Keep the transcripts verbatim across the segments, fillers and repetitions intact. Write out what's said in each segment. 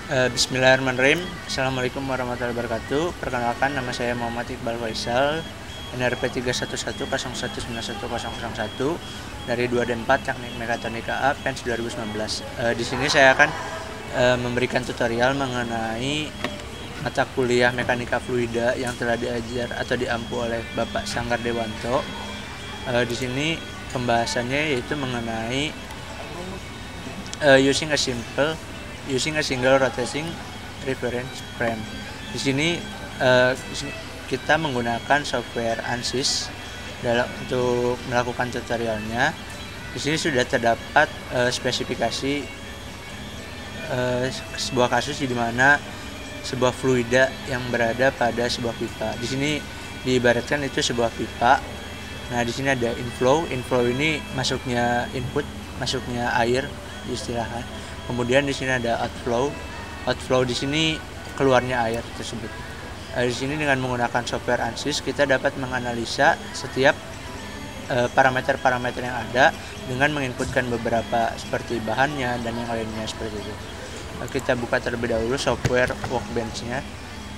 Uh, Bismillahirrahmanirrahim. Assalamualaikum warahmatullahi wabarakatuh. Perkenalkan, nama saya Muhammad Iqbal Faisal, N R P tiga satu satu nol satu sembilan satu nol nol satu dari dua dan empat Teknik Mekatronika A P E N S dua ribu sembilan belas. Uh, di sini saya akan uh, memberikan tutorial mengenai mata kuliah Mekanika Fluida yang telah diajar atau diampu oleh Bapak Sanggar Dewanto. Uh, di sini pembahasannya yaitu mengenai uh, using a simple using a single rotating reference frame. Di sini uh, kita menggunakan software ANSYS dalam untuk melakukan tutorialnya. Di sini sudah terdapat uh, spesifikasi uh, sebuah kasus di mana sebuah fluida yang berada pada sebuah pipa. Di sini diibaratkan itu sebuah pipa. Nah, di sini ada inflow. Inflow ini masuknya input, masuknya air istilahnya. Kemudian di sini ada outflow. Outflow di sini keluarnya air tersebut. Di sini dengan menggunakan software ANSYS kita dapat menganalisa setiap parameter-parameter yang ada dengan menginputkan beberapa seperti bahannya dan yang lainnya seperti itu. Kita buka terlebih dahulu software workbench-nya.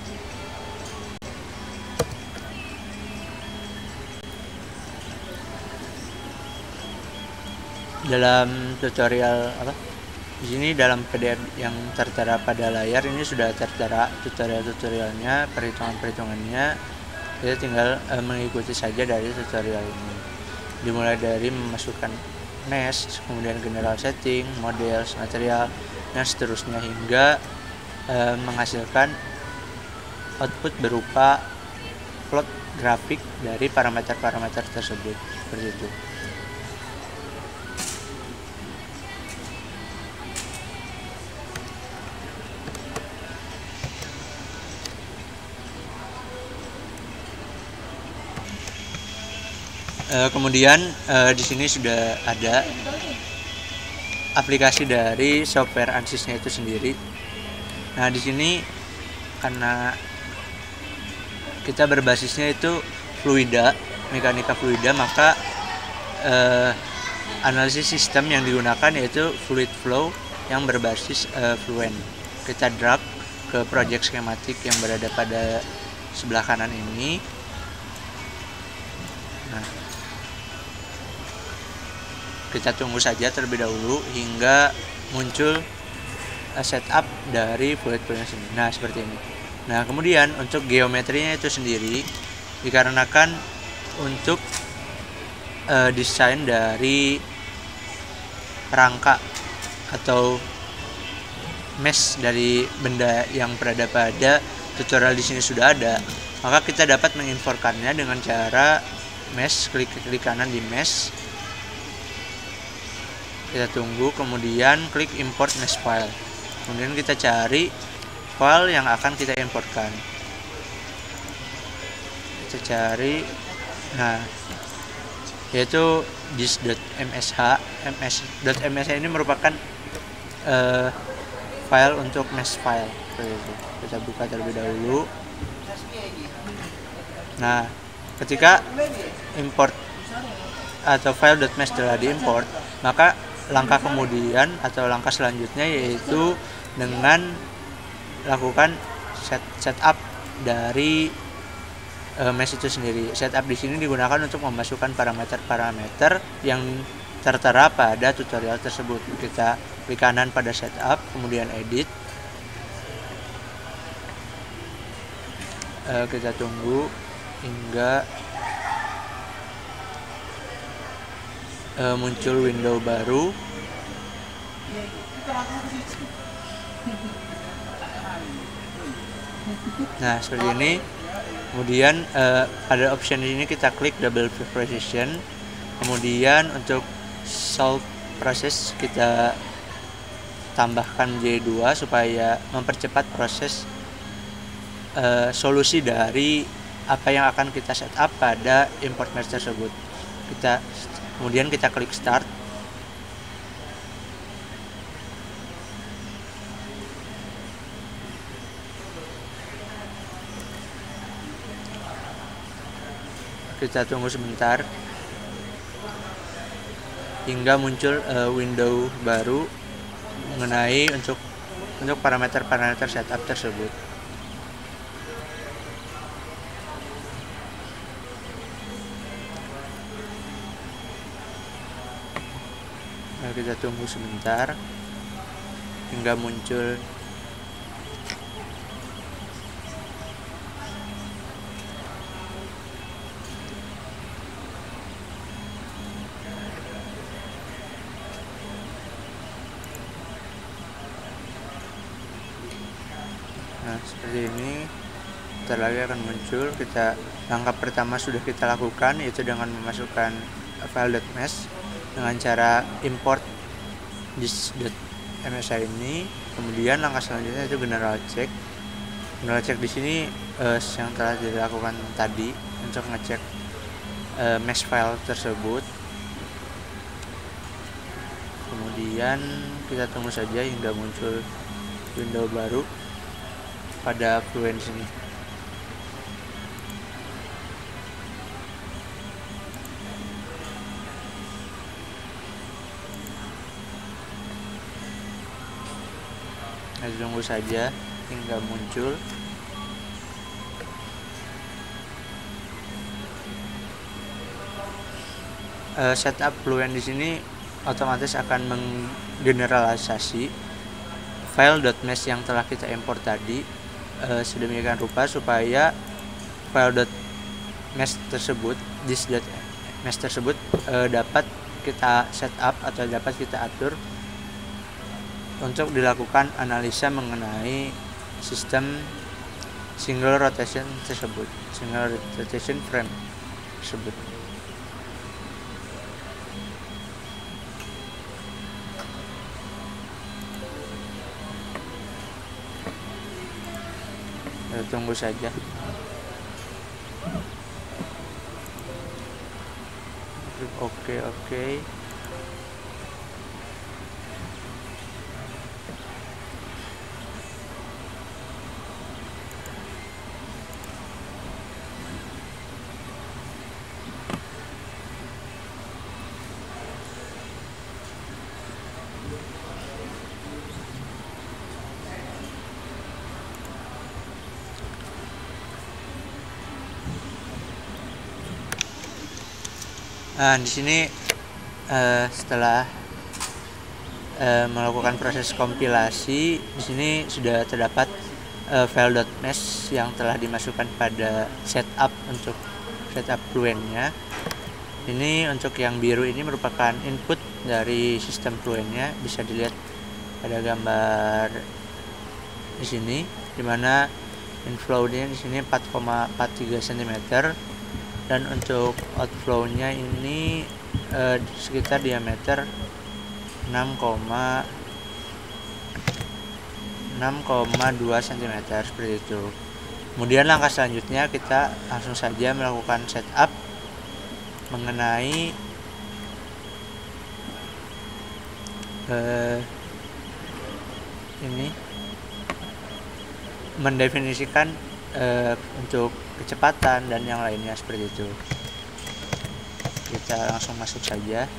Dalam tutorial apa? Di sini dalam P D F yang tertera pada layar ini sudah tertera tutorial-tutorialnya, perhitungan-perhitungannya. Kita tinggal e, mengikuti saja dari tutorial ini. Dimulai dari memasukkan mesh, kemudian general setting, model, material, dan seterusnya hingga e, menghasilkan output berupa plot grafik dari parameter-parameter tersebut seperti itu. Uh, kemudian uh, di sini sudah ada aplikasi dari software ANSYS-nya itu sendiri. Nah, di sini karena kita berbasisnya itu fluida, mekanika fluida, maka uh, analisis sistem yang digunakan yaitu fluid flow yang berbasis uh, Fluent. Kita drag ke project schematic yang berada pada sebelah kanan ini. Nah, kita tunggu saja terlebih dahulu hingga muncul setup dari fluid flow sendiri. Nah, seperti ini. Nah, kemudian untuk geometrinya itu sendiri dikarenakan untuk uh, desain dari rangka atau mesh dari benda yang berada pada tutorial di sini sudah ada, maka kita dapat menginformasikannya dengan cara mesh, klik klik kanan di mesh. Kita tunggu, kemudian klik import mesh file. Kemudian kita cari file yang akan kita importkan. Kita cari, nah, yaitu dis.msh. ms.msh ini merupakan uh, file untuk mesh file. Kita buka terlebih dahulu. Nah, ketika import atau file.mesh telah diimport, maka langkah kemudian atau langkah selanjutnya yaitu dengan lakukan set setup dari e, mesh itu sendiri. Setup di sini digunakan untuk memasukkan parameter-parameter yang tertera pada tutorial tersebut. Kita klik kanan pada setup, kemudian edit. E, kita tunggu hingga Uh, muncul window baru. Nah, seperti ini. Kemudian uh, pada option ini kita klik double precision. Kemudian untuk solve process kita tambahkan J dua supaya mempercepat proses uh, solusi dari apa yang akan kita setup pada import mesh tersebut. Kita Kemudian kita klik start. Kita tunggu sebentar hingga muncul uh, window baru mengenai untuk untuk parameter-parameter setup tersebut. Nah, kita tunggu sebentar hingga muncul nah seperti ini. Bentar lagi akan muncul. Kita langkah pertama sudah kita lakukan, yaitu dengan memasukkan file.mesh dengan cara import this.msi ini. Kemudian langkah selanjutnya itu general check. General check di sini eh, yang telah dilakukan tadi untuk ngecek eh, mesh file tersebut. Kemudian kita tunggu saja hingga muncul window baru pada Fluent ini. Nah, tunggu saja hingga muncul. Uh, setup Fluent di sini otomatis akan menggeneralisasi file.mesh yang telah kita import tadi uh, sedemikian rupa supaya file.mesh tersebut, this.mesh tersebut uh, dapat kita setup atau dapat kita atur untuk dilakukan analisa mengenai sistem single rotation tersebut, single rotation frame tersebut. Kita tunggu saja. Oke, oke. Nah, di sini uh, setelah uh, melakukan proses kompilasi, di sini sudah terdapat uh, file.mesh yang telah dimasukkan pada setup untuk setup Fluent-nya. Ini untuk yang biru ini merupakan input dari sistem Fluent-nya, bisa dilihat pada gambar di sini, dimana inflow-nya di sini empat koma empat tiga sentimeter. Dan untuk outflow-nya ini eh, sekitar diameter enam koma dua sentimeter seperti itu. Kemudian langkah selanjutnya kita langsung saja melakukan setup mengenai eh, ini mendefinisikan Uh, untuk kecepatan dan yang lainnya seperti itu. Kita langsung masuk saja.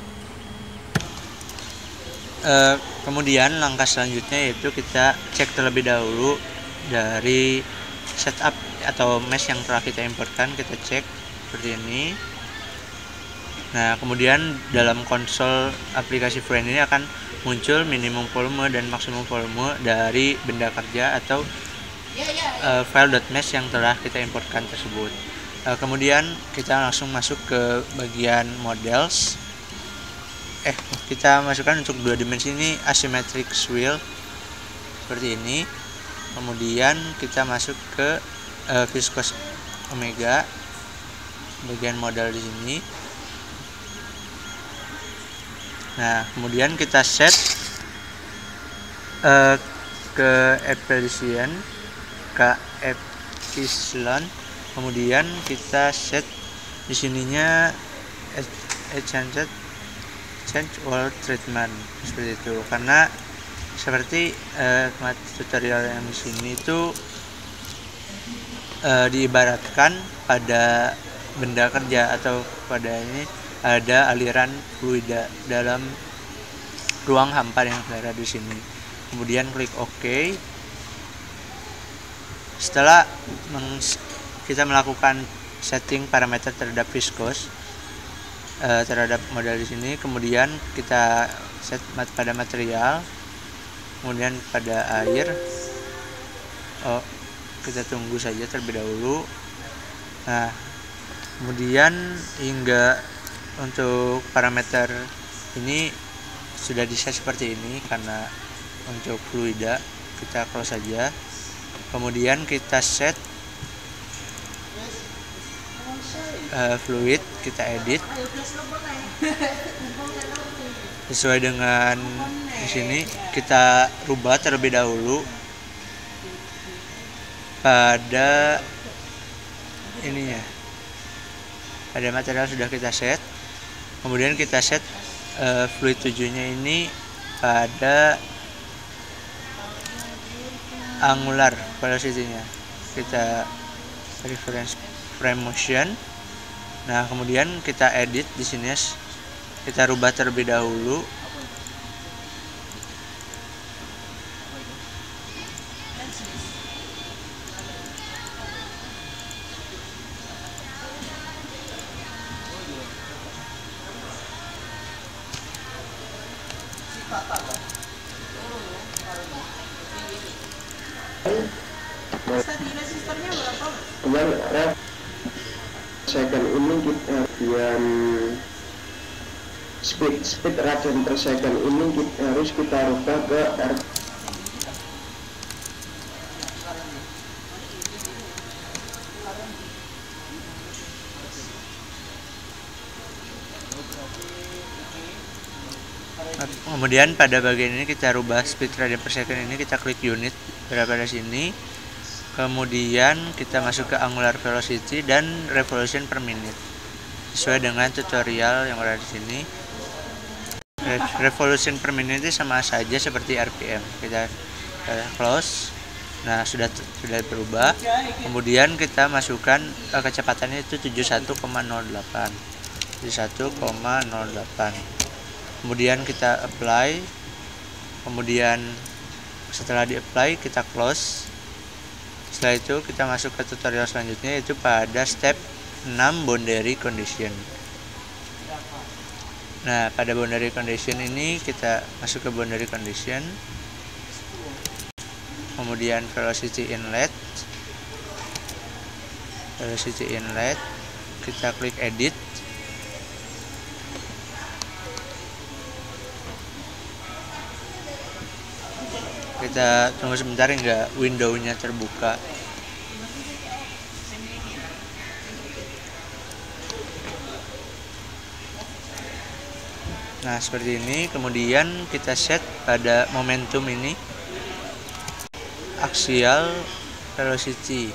Uh, kemudian langkah selanjutnya yaitu kita cek terlebih dahulu dari setup atau mesh yang telah kita importkan. Kita cek seperti ini. Nah, kemudian dalam konsol aplikasi Fluent ini akan muncul minimum volume dan maksimum volume dari benda kerja atau Uh, file.mesh yang telah kita importkan tersebut. Uh, kemudian kita langsung masuk ke bagian models. Eh, kita masukkan untuk dua dimensi ini asymmetric swirl seperti ini. Kemudian kita masuk ke uh, viscous omega, bagian model di sini. Nah, kemudian kita set uh, ke epsilon ke epsilon, kemudian kita set di sininya change change all treatment seperti itu, karena seperti uh, tutorial yang di sini itu uh, diibaratkan pada benda kerja atau pada ini ada aliran fluida dalam ruang hampa yang berada di sini. kemudian klik OK. Setelah kita melakukan setting parameter terhadap viscose eh, terhadap model di sini, kemudian kita set pada material, kemudian pada air. Oh, kita tunggu saja terlebih dahulu. Nah, kemudian hingga untuk parameter ini sudah di-set seperti ini, karena untuk fluida kita close saja. Kemudian kita set uh, fluid, kita edit sesuai dengan di sini. Kita rubah terlebih dahulu pada ini ya, pada material sudah kita set. Kemudian kita set uh, fluid tujuhnya ini pada angular velocity-nya, kita reference frame motion. Nah, kemudian kita edit di sini, kita rubah terlebih dahulu Kemudian second ini kita yang speed speed radian per second ini kita, harus kita rubah ke R. Kemudian pada bagian ini kita rubah speed radian per second ini, kita klik unit berada di sini. Kemudian kita masuk ke angular velocity dan revolution per minute sesuai dengan tutorial yang ada di sini. Revolution per minute itu sama saja seperti R P M. Kita close. Nah, sudah sudah berubah. Kemudian kita masukkan uh, kecepatannya itu tujuh puluh satu koma nol delapan. tujuh puluh satu koma nol delapan. Kemudian kita apply. Kemudian setelah di apply kita close. Setelah itu kita masuk ke tutorial selanjutnya, yaitu pada step enam boundary condition. Nah, pada boundary condition ini kita masuk ke boundary condition, kemudian velocity inlet, velocity inlet, kita klik edit. Kita tunggu sebentar hingga window-nya terbuka. Nah, seperti ini. Kemudian kita set pada momentum ini axial velocity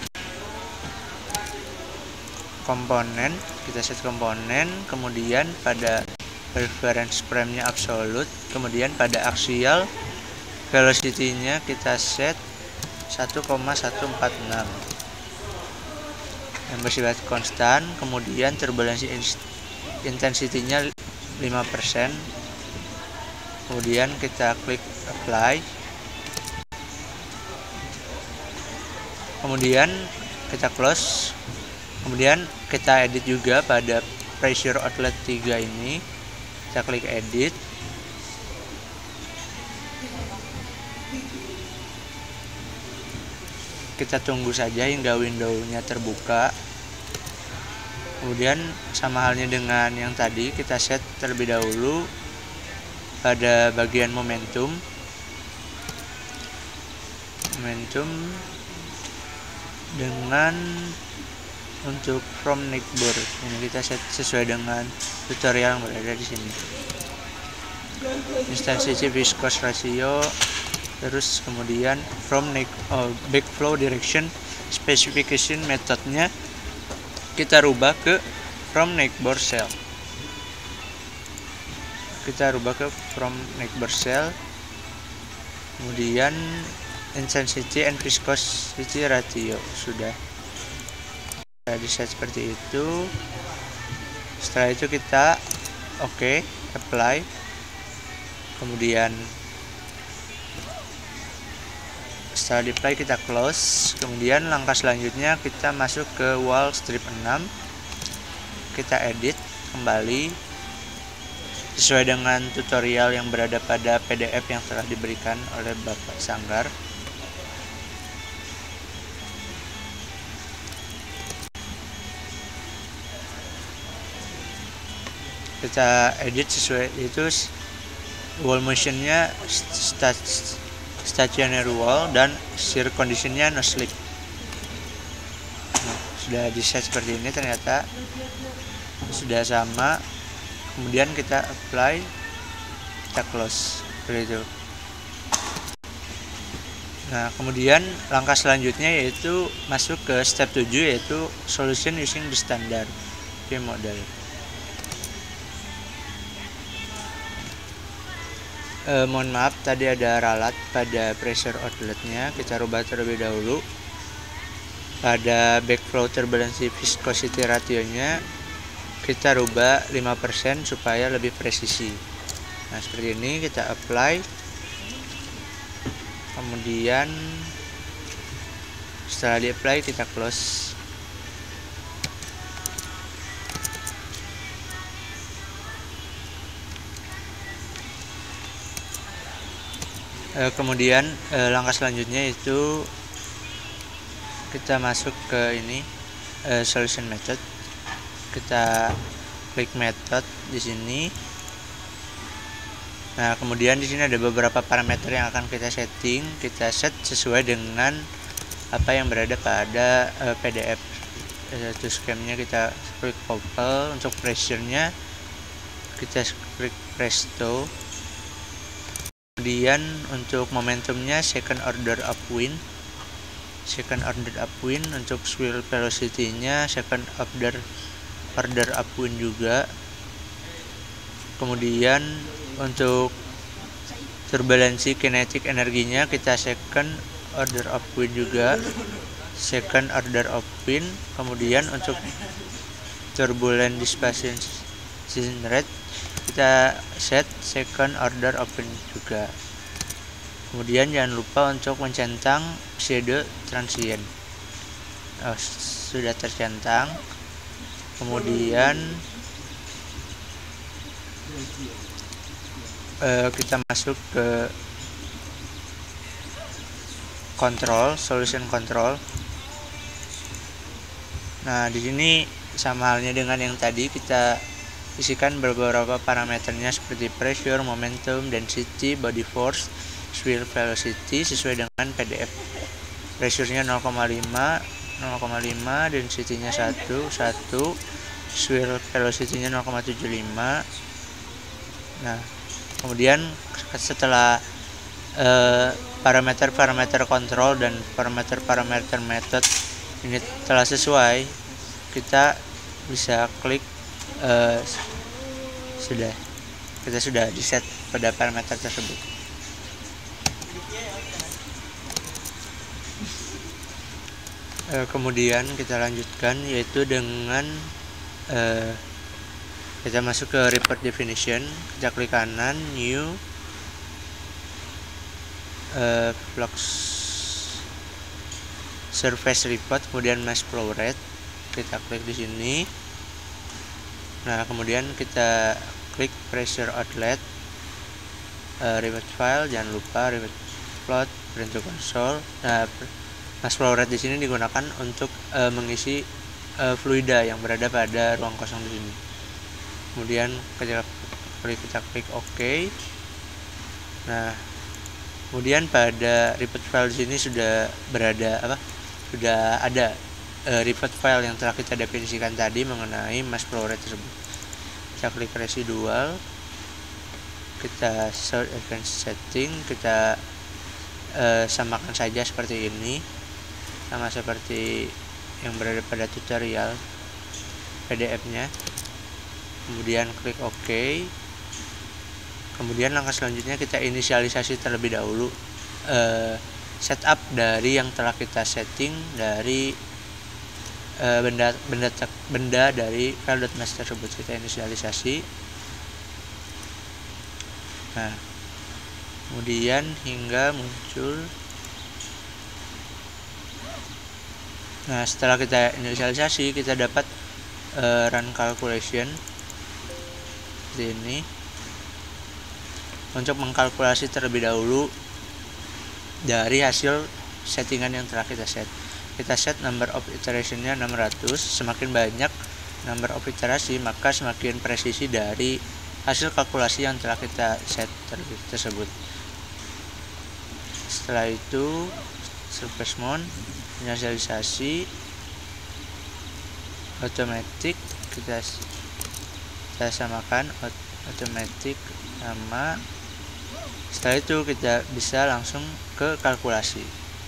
komponen, kita set komponen. Kemudian pada reference frame-nya absolute, kemudian pada axial velocity-nya kita set satu koma satu empat enam yang bersifat konstan. Kemudian turbulensi intensity-nya lima persen. Kemudian kita klik apply. Kemudian kita close. Kemudian kita edit juga pada pressure outlet tiga ini. Kita klik edit. Kita tunggu saja hingga window-nya terbuka. Kemudian sama halnya dengan yang tadi, kita set terlebih dahulu pada bagian momentum. Momentum dengan untuk from neckbore ini kita set sesuai dengan tutorial yang berada di sini. Intensity viscous ratio. Terus kemudian from neck oh, backflow direction specification metodenya kita rubah ke from neckbore cell. Kita rubah ke from neckbore cell. Kemudian intensity and viscosity ratio sudah di set seperti itu. Setelah itu kita oke, okay, apply. Kemudian setelah di apply kita close. Kemudian langkah selanjutnya kita masuk ke wall strip enam, kita edit kembali sesuai dengan tutorial yang berada pada P D F yang telah diberikan oleh Bapak Sanggar. Kita edit sesuai itu wall motionnya stat, stationary wall dan shear conditionnya no slip. Nah, sudah di set seperti ini, ternyata sudah sama. Kemudian kita apply, kita close seperti itu. Nah, kemudian langkah selanjutnya yaitu masuk ke step tujuh, yaitu solution using the standard P model. Eh, mohon maaf, tadi ada ralat pada pressure outletnya, kita rubah terlebih dahulu. Pada backflow turbulency viscosity ratio-nya kita rubah lima persen supaya lebih presisi. Nah, seperti ini kita apply. Kemudian setelah di apply kita close. E, kemudian e, langkah selanjutnya itu kita masuk ke ini e, solution method. Kita klik method di sini. Nah, kemudian di sini ada beberapa parameter yang akan kita setting. Kita set sesuai dengan apa yang berada pada uh, P D F. Itu scheme-nya kita klik couple. Untuk pressure-nya kita klik presto. Kemudian untuk momentumnya second order upwind. Second order upwind. Untuk swirl velocity-nya second order order upwind juga. Kemudian untuk turbulensi kinetic energinya kita second order upwind juga, second order upwind. Kemudian untuk turbulent displacement rate kita set second order upwind juga. Kemudian jangan lupa untuk mencentang shadow transient. Oh, sudah tercentang. Kemudian uh, kita masuk ke control, solution control. Nah, di sini sama halnya dengan yang tadi, kita isikan beberapa parameternya seperti pressure, momentum, density, body force, swirl velocity sesuai dengan P D F. Pressure-nya nol koma lima, nol koma lima, density-nya satu, satu, swirl velocity-nya nol koma tujuh lima. Nah, kemudian setelah parameter-parameter uh, kontrol dan parameter-parameter method ini telah sesuai, kita bisa klik uh, sudah kita sudah di set pada parameter tersebut. Uh, kemudian kita lanjutkan yaitu dengan uh, kita masuk ke report definition. Kita klik kanan, new, uh, flux surface report, kemudian mass flow rate. Kita klik di sini. Nah, kemudian kita klik pressure outlet, uh, report file, jangan lupa report plot, print to console. Nah, mass flow rate di sini digunakan untuk uh, mengisi uh, fluida yang berada pada ruang kosong di sini. Kemudian kita klik kita klik OK. Nah, kemudian pada report file di sini sudah berada apa? Sudah ada uh, report file yang telah kita definisikan tadi mengenai mass flow rate tersebut. Kita klik residual. Kita sort advanced setting, kita uh, samakan saja seperti ini. Sama seperti yang berada pada tutorial P D F-nya. Kemudian klik OK. Kemudian langkah selanjutnya kita inisialisasi terlebih dahulu uh, setup dari yang telah kita setting dari uh, benda benda benda dari file.mesh tersebut. Kita inisialisasi. Nah, kemudian hingga muncul Nah, setelah kita inisialisasi, kita dapat uh, run calculation seperti ini. Untuk mengkalkulasi terlebih dahulu dari hasil settingan yang telah kita set. Kita set number of iteration-nya enam ratus. Semakin banyak number of iterasi, maka semakin presisi dari hasil kalkulasi yang telah kita set tersebut. Setelah itu surface mount, inisialisasi, automatic, kita kita samakan automatic sama. Setelah itu kita bisa langsung ke kalkulasi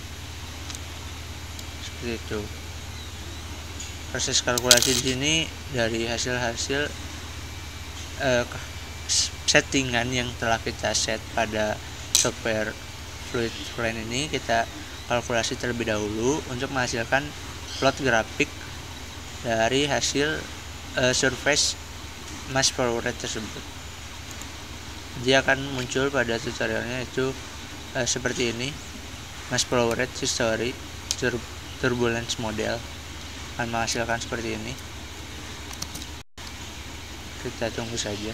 seperti itu. Proses kalkulasi di sini dari hasil-hasil uh, settingan yang telah kita set pada software Fluid Plane ini, kita kalkulasi terlebih dahulu untuk menghasilkan plot grafik dari hasil uh, surface mass flow rate tersebut. Dia akan muncul pada tutorialnya itu uh, seperti ini, mass flow rate history tur turbulence model akan menghasilkan seperti ini. Kita tunggu saja.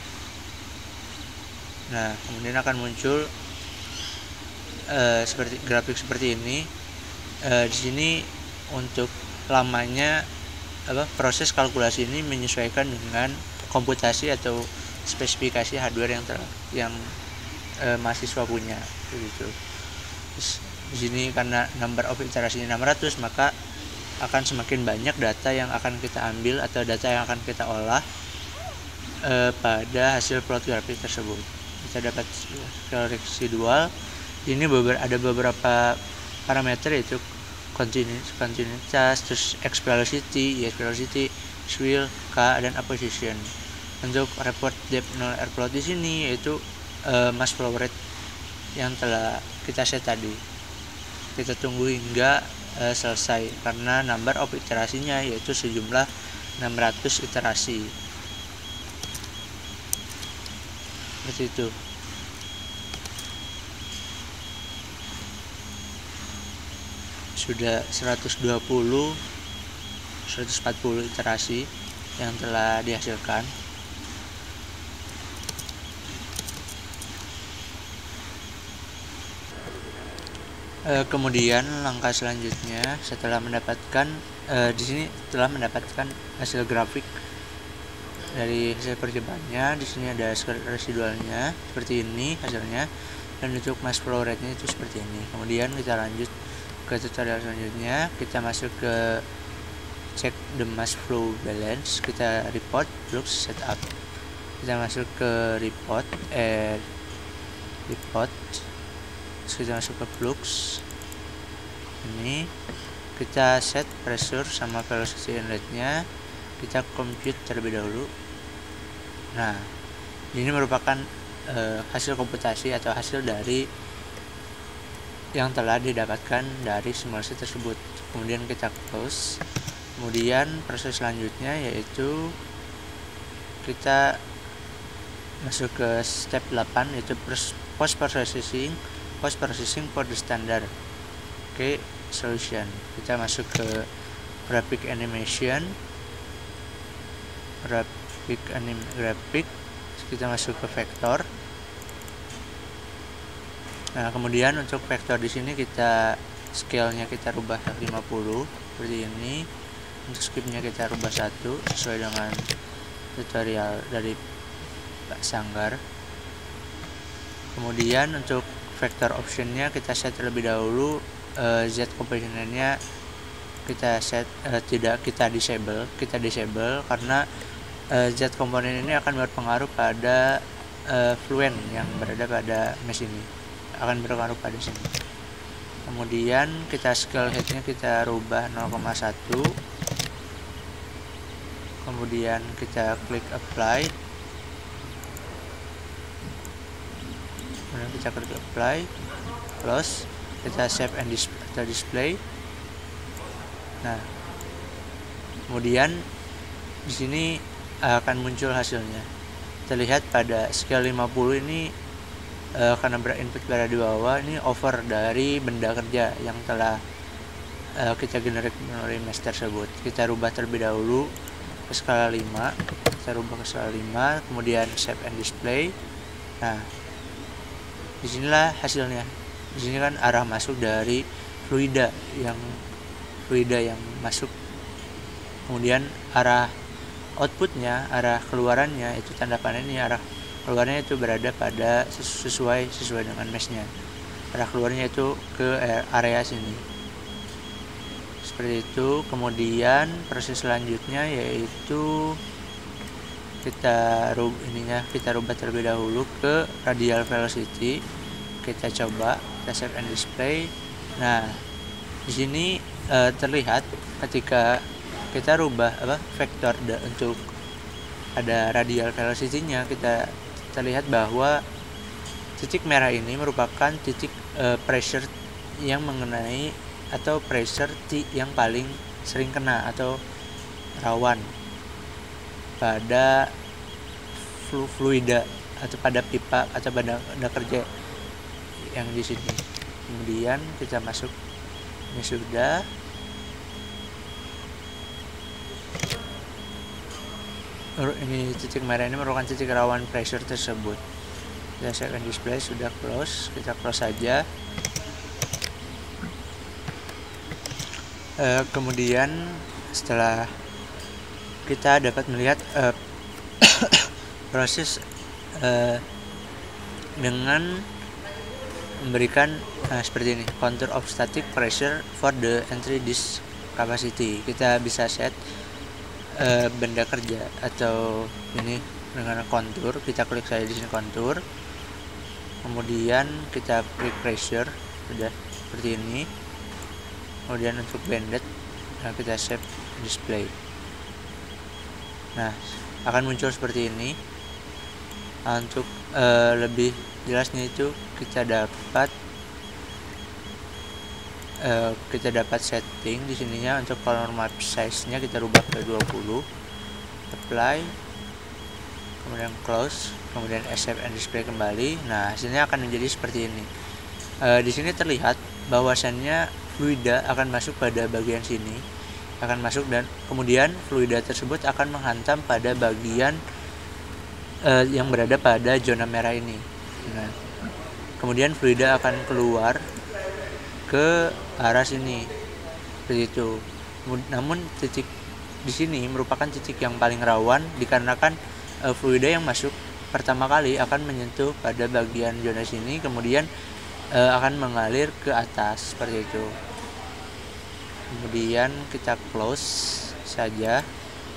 Nah, kemudian akan muncul uh, seperti grafik seperti ini. Uh, di sini untuk lamanya apa proses kalkulasi ini menyesuaikan dengan komputasi atau spesifikasi hardware yang ter, yang e, mahasiswa punya begitu. Terus di sini karena number of iterasinya enam ratus, maka akan semakin banyak data yang akan kita ambil atau data yang akan kita olah e, pada hasil plot grafik tersebut. Kita dapat scale residual. Ini beber, ada beberapa parameter, yaitu kontinuitas, terus X velocity, Y velocity, swirl, K, dan opposition. Untuk report depth null air plot di sini yaitu uh, mass flow rate yang telah kita set tadi. Kita tunggu hingga uh, selesai karena number of iterasinya yaitu sejumlah enam ratus iterasi. Seperti itu. Sudah seratus dua puluh seratus empat puluh iterasi yang telah dihasilkan. E, kemudian langkah selanjutnya setelah mendapatkan e, di sini telah mendapatkan hasil grafik dari hasil percobanya. Di sini ada residualnya seperti ini hasilnya, dan untuk mass flow rate-nya itu seperti ini. Kemudian kita lanjut ke tutorial selanjutnya. Kita masuk ke check the mass flow balance. Kita report flux setup. Kita masuk ke report eh report Terus kita masuk ke flux. Ini kita set pressure sama velocity inletnya. Kita compute terlebih dahulu. Nah, ini merupakan uh, hasil komputasi atau hasil dari yang telah didapatkan dari simulasi tersebut. Kemudian kita close. Kemudian proses selanjutnya yaitu kita masuk ke step delapan, yaitu post processing post processing for the standard. Oke, okay, solution. Kita masuk ke graphic animation, graphic anim graphic. Kita masuk ke vektor. Nah, kemudian untuk vektor di sini kita scale-nya kita rubah lima puluh seperti ini. Untuk skip-nya kita rubah satu sesuai dengan tutorial dari Pak Sanggar. Kemudian untuk vector optionnya kita set terlebih dahulu, uh, Z componentnya kita set uh, tidak kita disable kita disable karena uh, Z komponen ini akan berpengaruh pada uh, fluent yang berada pada mesh ini, akan berpengaruh pada sini. Kemudian kita scale headnya kita rubah nol koma satu. Kemudian kita klik apply. Kemudian kita klik apply, close, kita save and dis atau display. Nah, kemudian di sini akan muncul hasilnya. Terlihat pada scale lima puluh ini uh, karena berinput berada di bawah, ini over dari benda kerja yang telah uh, kita generate memory mesh tersebut. Kita rubah terlebih dahulu ke skala lima, kita rubah ke skala lima, kemudian save and display. Nah, disinilah hasilnya. Di sini kan arah masuk dari fluida yang fluida yang masuk, kemudian arah outputnya, arah keluarannya itu tanda panah ini, arah keluarnya itu berada pada sesuai sesuai dengan meshnya. Arah keluarnya itu ke area sini, seperti itu. Kemudian proses selanjutnya yaitu kita rubah ininya kita rubah terlebih dahulu ke radial velocity. Kita coba kita save and display. Nah, di sini uh, terlihat ketika kita rubah apa vektor untuk ada radial velocity-nya, kita terlihat bahwa titik merah ini merupakan titik uh, pressure yang mengenai atau pressure T yang paling sering kena atau rawan pada flu fluida atau pada pipa atau pada benda kerja yang di sini. Kemudian kita masuk, ini sudah. Ini titik merah ini merupakan titik rawan pressure tersebut. Kita save and display, sudah close, kita close saja. Uh, kemudian setelah kita dapat melihat uh, proses uh, dengan memberikan uh, seperti ini, contour of static pressure for the entry disk capacity. Kita bisa set uh, benda kerja atau ini dengan kontur. Kita klik saja di sini kontur, kemudian kita klik pressure, sudah seperti ini. Kemudian untuk banded, nah kita save display. Nah, akan muncul seperti ini. Nah, untuk uh, lebih jelasnya itu kita dapat uh, kita dapat setting di sininya. Untuk color map size-nya kita rubah ke dua puluh, apply, kemudian close, kemudian save and display kembali. Nah, hasilnya akan menjadi seperti ini. Uh, di sini terlihat bahwasannya fluida akan masuk pada bagian sini, akan masuk, dan kemudian fluida tersebut akan menghantam pada bagian uh, yang berada pada zona merah ini. Nah, kemudian fluida akan keluar ke arah sini, seperti itu. Namun titik di sini merupakan titik yang paling rawan dikarenakan uh, fluida yang masuk pertama kali akan menyentuh pada bagian zona sini, kemudian uh, akan mengalir ke atas seperti itu. Kemudian kita close saja.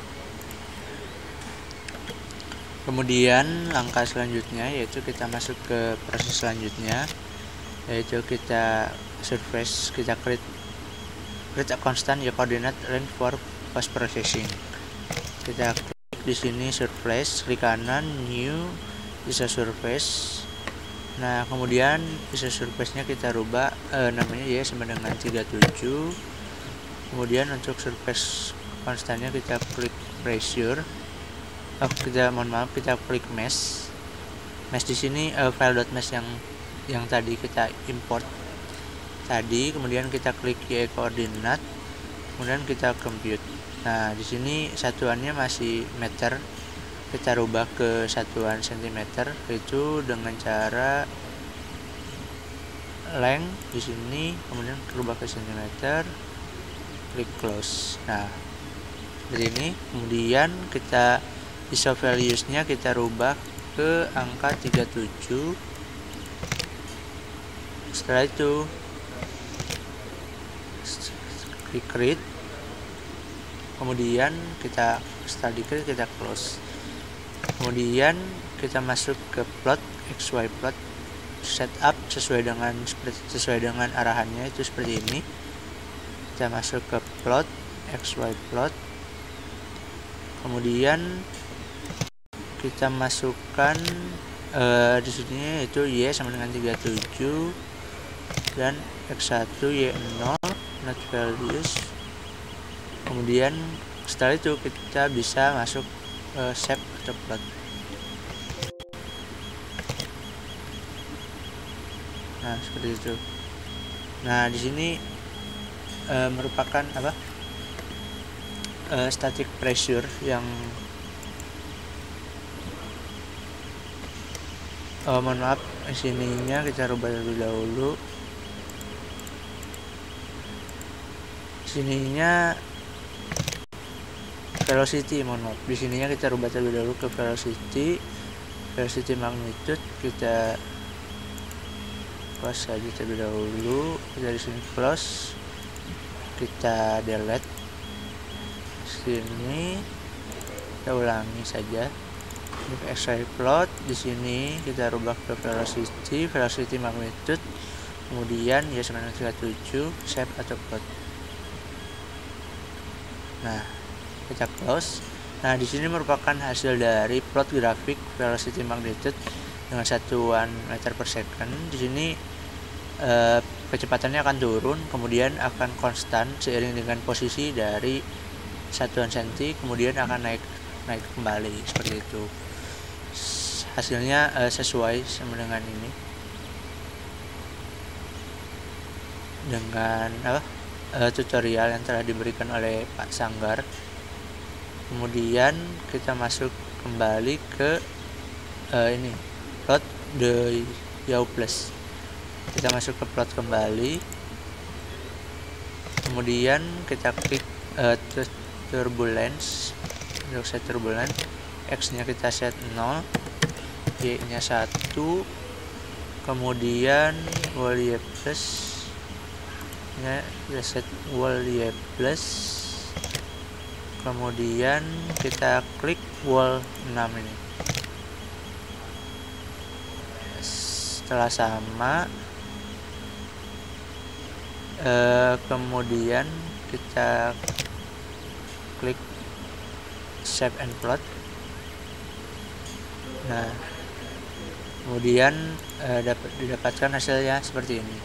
Kemudian langkah selanjutnya yaitu kita masuk ke proses selanjutnya, yaitu kita surface, kita create create a constant ya coordinate range for post processing. Kita klik di sini surface, klik kanan new bisa surface. Nah, kemudian bisa surface-nya kita rubah eh, namanya ya sama dengan tiga puluh tujuh. Kemudian untuk surface konstannya kita klik pressure. Oh, kita mohon maaf kita klik mesh. Mesh di sini uh, file.mesh yang yang tadi kita import tadi. Kemudian kita klik y coordinate. Kemudian kita compute. Nah, di sini satuannya masih meter. Kita rubah ke satuan sentimeter, itu dengan cara length di sini, kemudian rubah ke sentimeter, klik close. Nah, dari ini kemudian kita iso values-nya kita rubah ke angka tiga puluh tujuh. Setelah itu klik create, kemudian kita setelah di create kita close. Kemudian kita masuk ke plot, xy plot, setup sesuai dengan sesuai dengan arahannya itu seperti ini. Kita masuk ke plot, xy plot. Kemudian kita masukkan uh, di sini itu y sama dengan tiga puluh tujuh dan x satu y nol not values. Kemudian setelah itu kita bisa masuk uh, shape atau plot. Nah, seperti itu. Nah, di sini uh, merupakan apa uh, static pressure yang oh, mohon maaf, sininya kita rubah terlebih dahulu. Sininya velocity, mohon maaf, di sininya kita rubah terlebih dahulu ke velocity. Velocity magnitude kita close saja terlebih dahulu. Kita di sini close, kita delete. Sini kita ulangi saja. X Y plot di sini kita rubah ke velocity, velocity magnitude, kemudian ya sembilan tiga tujuh shape atau plot. Nah, kita close. Nah, di sini merupakan hasil dari plot grafik velocity magnitude dengan satuan meter per second. Di sini eh, kecepatannya akan turun, kemudian akan konstan seiring dengan posisi dari satuan senti, kemudian akan naik naik kembali seperti itu. Hasilnya uh, sesuai sama dengan ini, dengan uh, uh, tutorial yang telah diberikan oleh Pak Sanggar. Kemudian kita masuk kembali ke uh, ini plot the Yao plus. Kita masuk ke plot kembali, kemudian kita klik uh, turbulence. Untuk set turbulence, X nya kita set nol, Y nya satu, kemudian wall Y plus nya kita set wall Y plus, kemudian kita klik wall enam ini. Setelah sama, eh, kemudian kita klik shape and plot. Nah, kemudian eh, dapat didapatkan hasilnya seperti ini.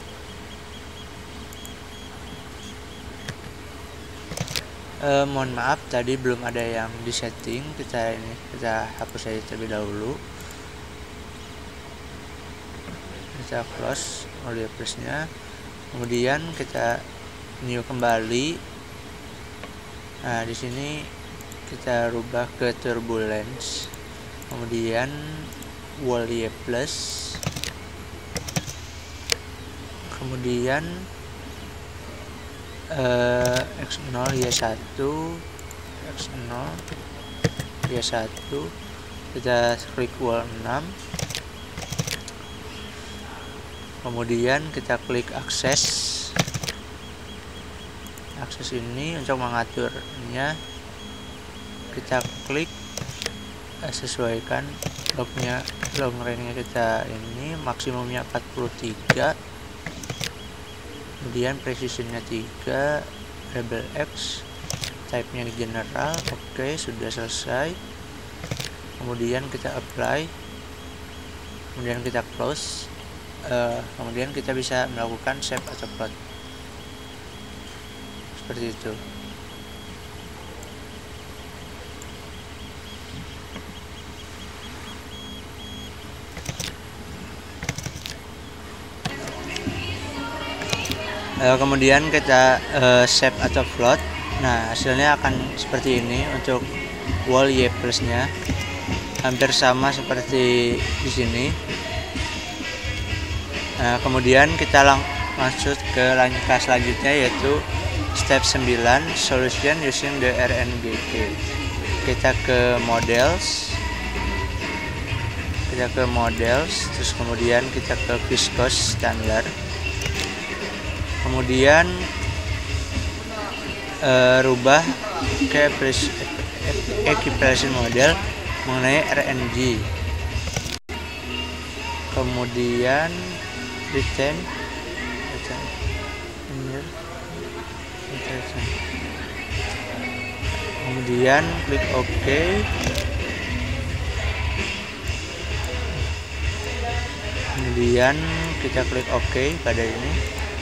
Eh, mohon maaf tadi belum ada yang di setting, kita ini kita hapus saja terlebih dahulu. Kita close oleh plusnya, kemudian kita new kembali. Nah, di sini kita rubah ke turbulence, kemudian wall Y plus, kemudian uh, X nol Y satu, X nol Y satu, kita klik wall enam, kemudian kita klik akses. Akses ini untuk mengaturnya, kita klik eh, sesuaikan lognya, log ranknya kita ini maksimumnya empat puluh tiga, kemudian precisionnya tiga, label X, type nya general. Oke, sudah selesai. Kemudian kita apply, kemudian kita close, uh, kemudian kita bisa melakukan shape atau plot seperti itu. Uh, kemudian kita uh, shape atau plot. Nah, hasilnya akan seperti ini untuk wall Y plus nya, hampir sama seperti di sini. Nah, kemudian kita lang lanjut ke langkah selanjutnya, yaitu step sembilan, solution using the R N G K. Kita ke models, kita ke models, terus kemudian kita ke viscous standard. Kemudian uh, rubah ke equivalence model mengenai R N G. Kemudian retain, kemudian klik OK. Kemudian kita klik OK pada ini.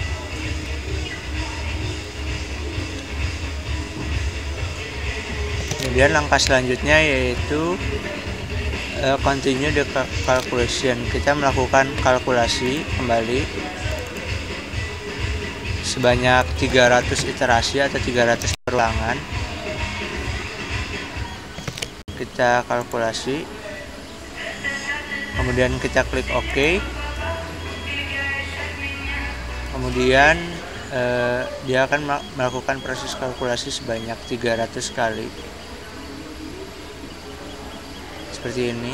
Kemudian langkah selanjutnya yaitu uh, continue the calculation. Kita melakukan kalkulasi kembali sebanyak tiga ratus iterasi atau tiga ratus perulangan. Kita kalkulasi, kemudian kita klik OK. Kemudian eh, dia akan melakukan proses kalkulasi sebanyak tiga ratus kali seperti ini.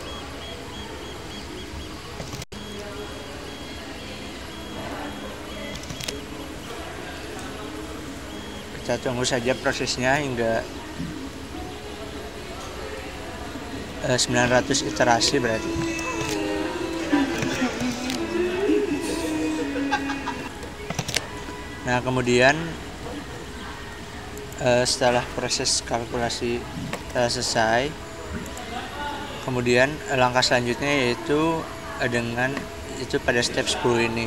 Kita tunggu saja prosesnya hingga eh, sembilan ratus iterasi berarti. Nah, kemudian eh, setelah proses kalkulasi telah selesai, kemudian eh, langkah selanjutnya yaitu eh, dengan itu pada step sepuluh ini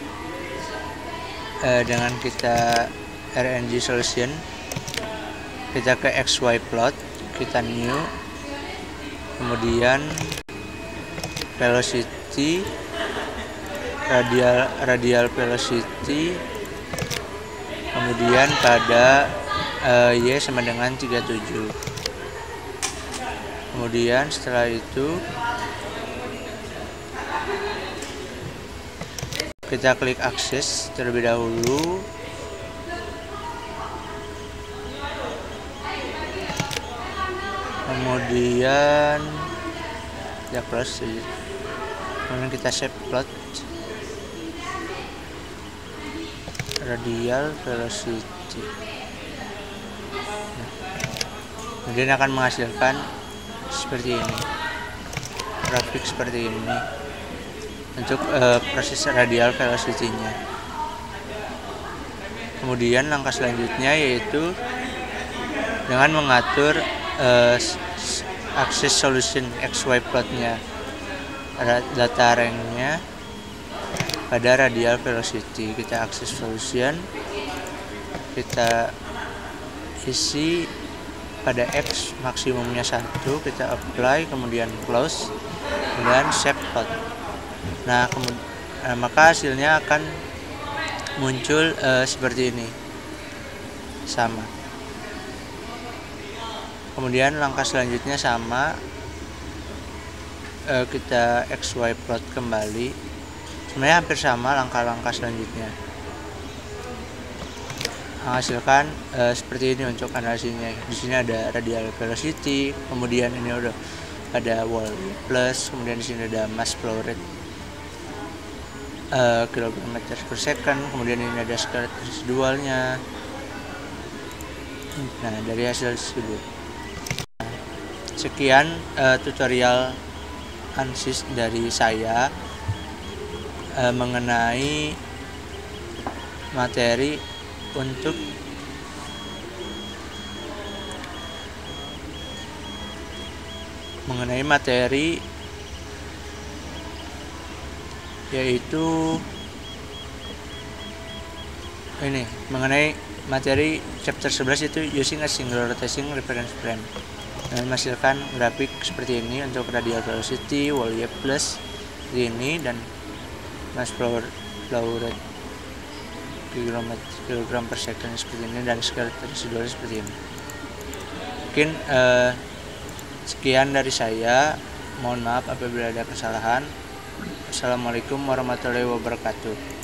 eh, dengan kita R N G solution, kita ke X Y plot, kita new, kemudian velocity, radial radial velocity, kemudian pada uh, Y sama dengan tiga puluh tujuh. Kemudian setelah itu kita klik akses terlebih dahulu. Kemudian ya plus, kemudian kita save plot radial velocity. Nah, kemudian akan menghasilkan seperti ini, grafik seperti ini untuk uh, proses radial velocity-nya. Kemudian langkah selanjutnya yaitu dengan mengatur uh, aksis solution X Y plotnya, data range-nya pada radial velocity. Kita akses solution, kita isi pada X maksimumnya satu, kita apply, kemudian close, kemudian save plot. Nah, kemudian eh, maka hasilnya akan muncul eh, seperti ini, sama. Kemudian langkah selanjutnya sama, eh, kita X Y plot kembali. Sebenarnya hampir sama langkah-langkah selanjutnya. Menghasilkan uh, seperti ini untuk analisisnya. Di sini ada radial velocity, kemudian ini udah ada wall plus, kemudian di sini ada mass flow rate uh, kilometer per second, kemudian ini ada scalar residualnya. Nah, dari hasil tersebut. Nah, sekian uh, tutorial ANSYS dari saya uh, mengenai materi untuk mengenai materi yaitu ini mengenai materi chapter sebelas itu using a single rotating reference frame, dan menghasilkan grafik seperti ini untuk radial velocity, wall Y plus ini, dan mass flow rate kilogram per second seperti ini, dan scalar residual seperti ini. Mungkin eh, sekian dari saya, mohon maaf apabila ada kesalahan. Assalamualaikum warahmatullahi wabarakatuh.